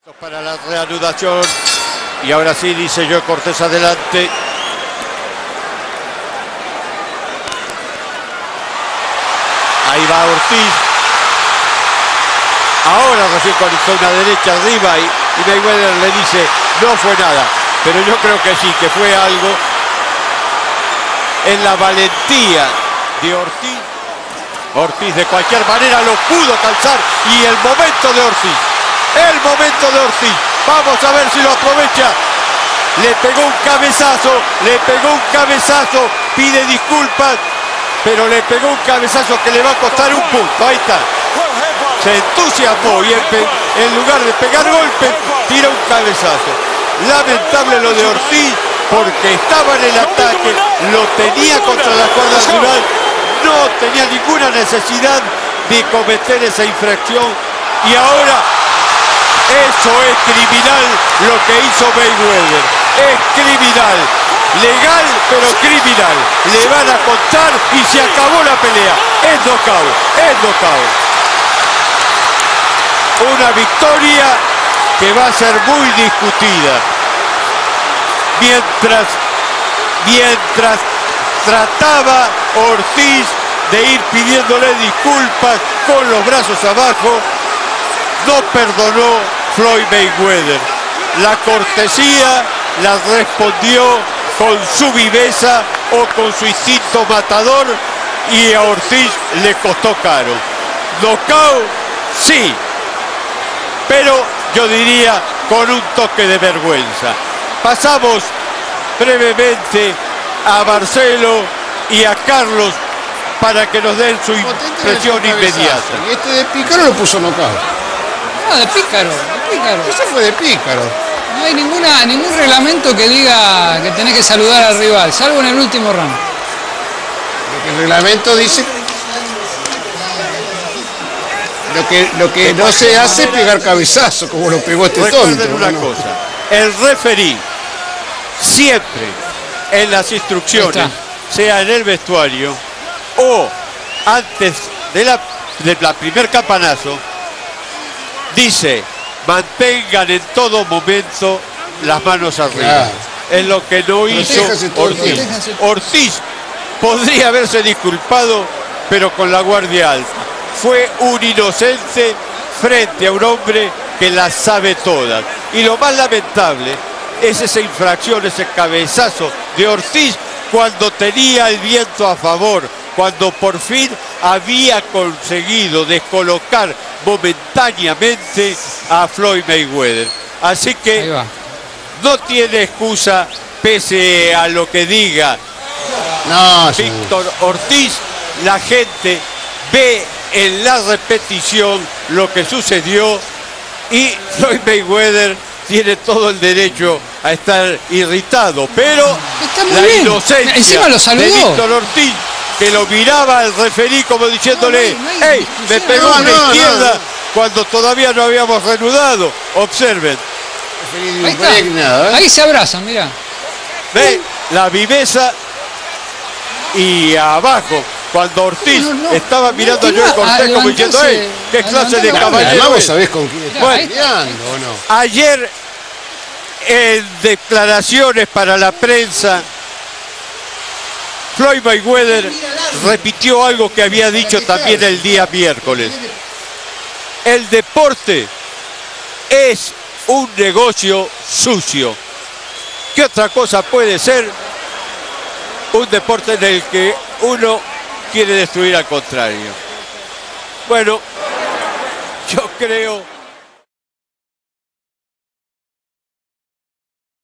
Para la reanudación, y ahora sí dice Joe Cortés adelante. Ahí va Ortiz. Ahora recién conectó una derecha arriba y Mayweather le dice no fue nada, pero yo creo que sí, que fue algo en la valentía de Ortiz. Ortiz de cualquier manera lo pudo calzar y el momento de Ortiz. El momento de Ortiz. Vamos a ver si lo aprovecha. Le pegó un cabezazo. Pide disculpas. Pero le pegó un cabezazo que le va a costar un punto. Ahí está. Se entusiasmó y en lugar de pegar golpes, tira un cabezazo. Lamentable lo de Ortiz porque estaba en el ataque. Lo tenía contra la cuerda rival. No tenía ninguna necesidad de cometer esa infracción. Y ahora... eso es criminal lo que hizo Mayweather. Es criminal. Legal, pero criminal. Le van a contar y se acabó la pelea. Es nocaut. Una victoria que va a ser muy discutida. Mientras trataba Ortiz de ir pidiéndole disculpas con los brazos abajo, no perdonó Floyd Mayweather. La cortesía la respondió con su viveza o con su instinto matador y a Ortiz le costó caro. Knockout, sí, pero yo diría con un toque de vergüenza. Pasamos brevemente a Marcelo y a Carlos para que nos den su impresión inmediata. Y este de Pícaro lo puso knockout. No, de Pícaro. Eso fue de Pícaro. No hay ningún reglamento que diga que tenés que saludar al rival, salvo en el último round. El reglamento dice... Lo que no se hace es pegar cabezazo, como lo pegó este tonto. Recuerden una cosa, el referí siempre en las instrucciones, sea en el vestuario o antes del primer campanazo, dice, mantengan en todo momento las manos arriba. Claro. Es lo que no hizo Ortiz. Ortiz podría haberse disculpado, pero con la guardia alta. Fue un inocente frente a un hombre que las sabe todas. Y lo más lamentable es esa infracción, ese cabezazo de Ortiz cuando tenía el viento a favor, cuando por fin había conseguido descolocar momentáneamente a Floyd Mayweather. Así que no tiene excusa pese a lo que diga Víctor Ortiz. La gente ve en la repetición lo que sucedió y Floyd Mayweather tiene todo el derecho a estar irritado, pero la inocencia de Víctor Ortiz, que lo miraba al referí como diciéndole, hey, me pegó a la izquierda cuando todavía no habíamos reanudado. Observen. Ahí se abrazan, mira. Ve la viveza y abajo. Cuando Ortiz estaba mirando a Joe Cortés como diciendo, hey, qué clase de caballero es. ¿Sabés con quién está peleando o no? Ayer, en declaraciones para la prensa, Floyd Mayweather repitió algo que había dicho también el día miércoles. El deporte es un negocio sucio. ¿Qué otra cosa puede ser un deporte en el que uno quiere destruir al contrario? Bueno, yo creo